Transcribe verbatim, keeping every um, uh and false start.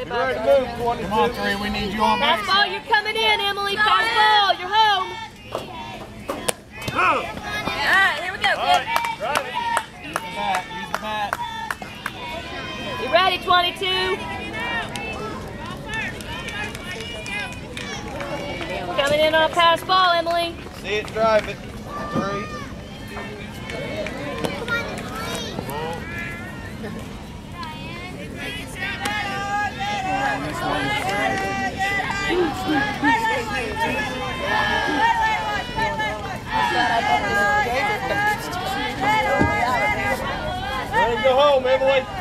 You're ready to move, twenty-two. Come on, three. We need you on base. Pass ball, you're coming in, Emily. Pass ball, you're home. Move. All right, here we go. All right, drive it. Use the bat. Use the bat. You ready, twenty-two? Coming in on a pass ball, Emily. See it, drive it. Three. Ready to go home, Emily.